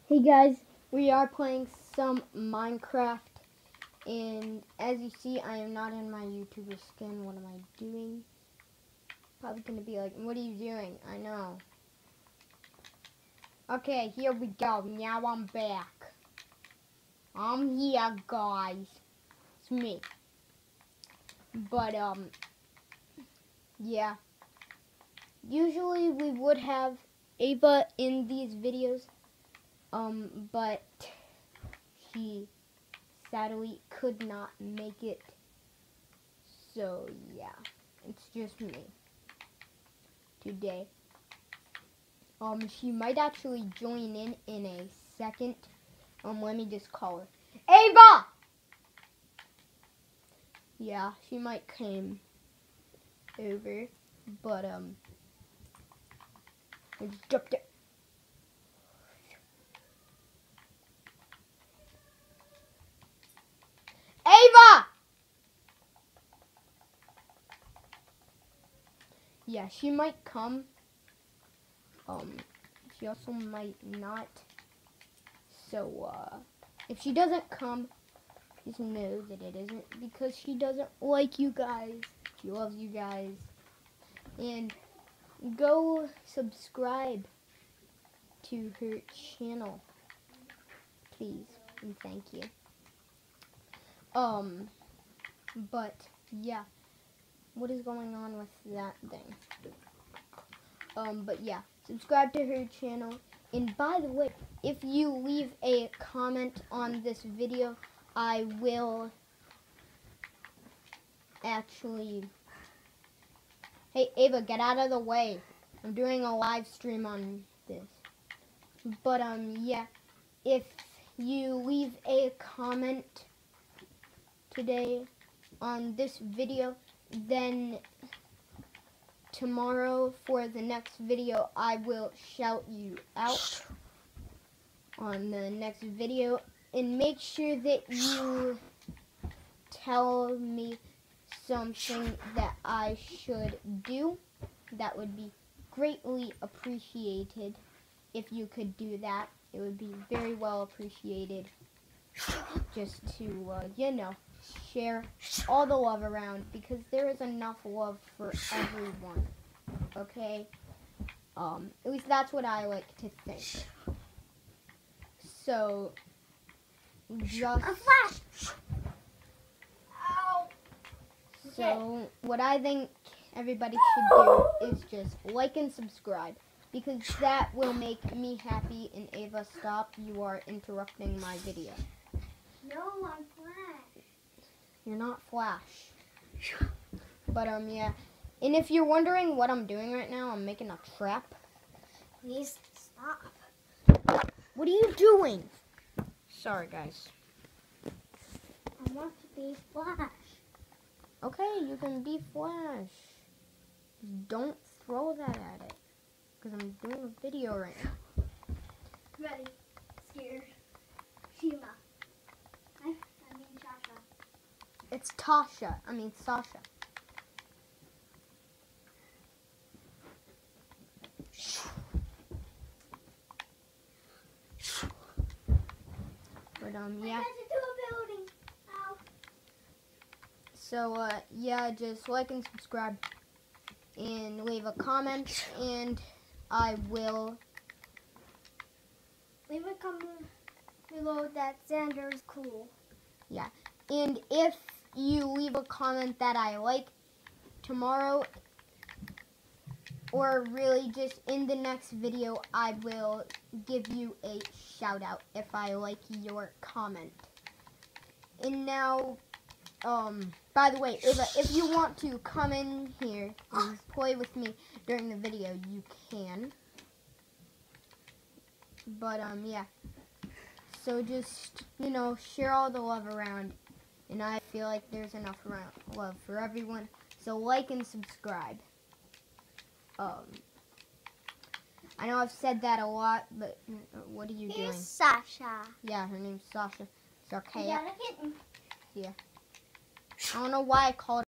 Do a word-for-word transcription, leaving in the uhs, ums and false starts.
Hey guys, we are playing some Minecraft, and as you see, I am not in my YouTuber skin. What am I doing? Probably gonna be like, what are you doing? I know. Okay, here we go. Now I'm back. I'm here, guys. It's me. But, um, yeah. Usually we would have Ava in these videos, um, but she sadly could not make it. So yeah, it's just me today. Um, she might actually join in in a second. Um, let me just call her. Ava! Yeah, she might come over, but um, I just jumped it. Ava! Yeah, she might come. Um, she also might not. So, uh, if she doesn't come, just know that it isn't because she doesn't like you guys. She loves you guys. And go subscribe to her channel, please, and thank you. Um, but, yeah. What is going on with that thing? Um, but yeah, subscribe to her channel. And by the way, if you leave a comment on this video, I will actually... Hey, Ava, get out of the way. I'm doing a live stream on this. But, um, yeah, if you leave a comment today on this video, then tomorrow for the next video, I will shout you out on the next video. And make sure that you tell me something that I should do. That would be greatly appreciated if you could do that. It would be very well appreciated just to, uh, you know, share all the love around because there is enough love for everyone, okay? Um, at least that's what I like to think. So, just... A flash! Ow! So, what I think everybody should do is just like and subscribe. Because that will make me happy. And Ava, stop. You are interrupting my video. No, I'm Flash. You're not Flash. But, um, yeah. And if you're wondering what I'm doing right now, I'm making a trap. Please stop. What are you doing? Sorry, guys. I want to be Flash. Okay, you can be Flash. Just don't throw that at it. Because I'm doing a video right now. Ready, scared, Shima. I, I mean Sasha. It's Tasha. I mean Sasha. But um yeah. I got to do a building. Ow. So uh yeah, just like and subscribe and leave a comment and I will Leave a comment below that Xander is cool. yeah. And if you leave a comment that I like tomorrow or really just in the next video, I will give you a shout out if I like your comment. And now, um, by the way, Ava, if you want to come in here and play with me during the video, you can. But, um, yeah. So just, you know, share all the love around. And I feel like there's enough around love for everyone. So like and subscribe. Um, I know I've said that a lot, but what are you doing? Here's Sasha. Yeah, her name's Sasha. It's You archaic. got a kitten. Yeah. I don't know why I called